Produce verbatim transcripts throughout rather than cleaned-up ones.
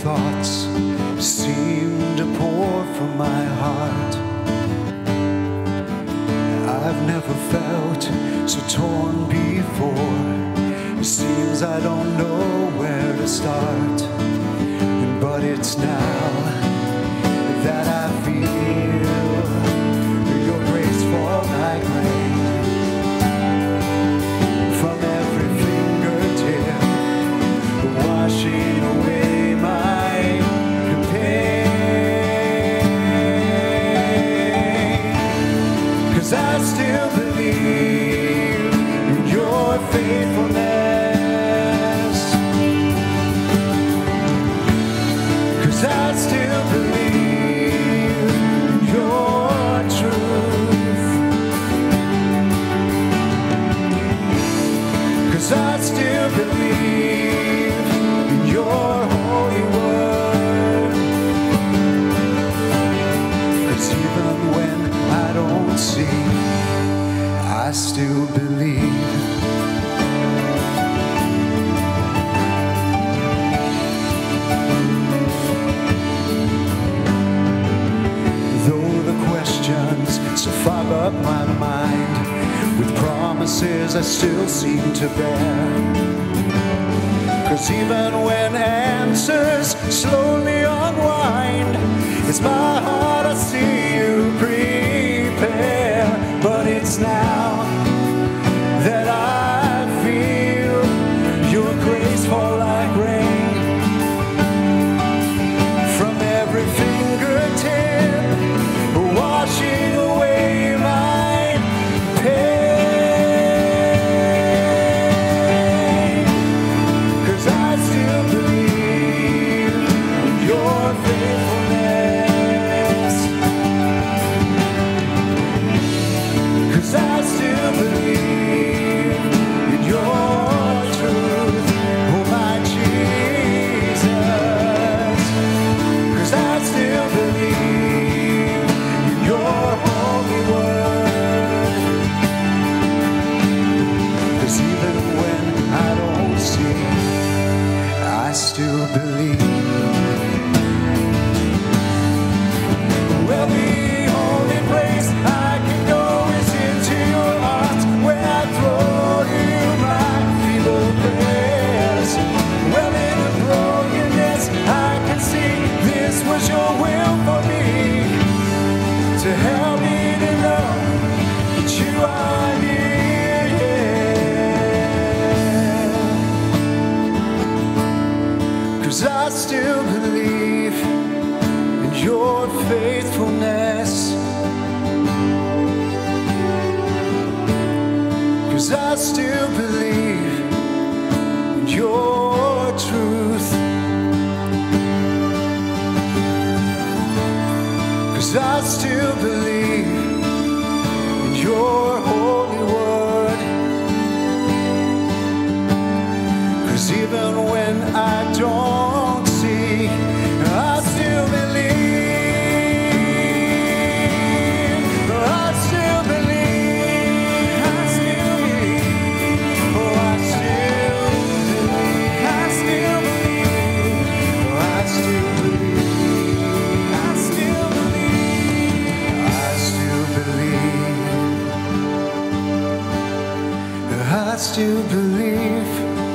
thoughts seem to pour from my heart. I've never felt so torn before. It seems I don't know where to start, but it's now that I feel your grace fall like rain from every fingertip, washing away my pain. 'Cause I still believe in your faithfulness. 'Cause I still believe in your truth. 'Cause I still believe in your holy word. 'Cause even when I don't see, I still believe. Though the questions so fog up my mind, with promises I still seem to bear. 'Cause even when answers slowly unwind, it's my heart I see you prepare. But it's now that I feel your grace fall like rain from every fingertip, washing away my pain. 'Cause I still believe in your faithfulness. 'Cause I still believe in your truth, oh my Jesus. 'Cause I still believe in your holy word. 'Cause even when I don't see, I still believe. Well, the only place I can go is into your arms, where I throw you my feeble prayers. Well, in the brokenness I can see this was your will for me, to help me to know that you are near. Yeah. 'Cause I still believe in your faithfulness. 'Cause I still believe in your truth. 'Cause I still believe in your holy word. 'Cause even when I don't see, I still believe. I still believe. I still believe. Oh, I still believe. I still believe. Oh, I still believe. I still believe. I still believe. I still believe.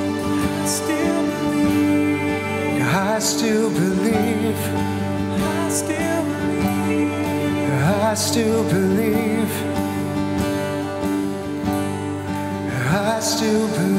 I still believe. I still believe. I still believe. I still believe.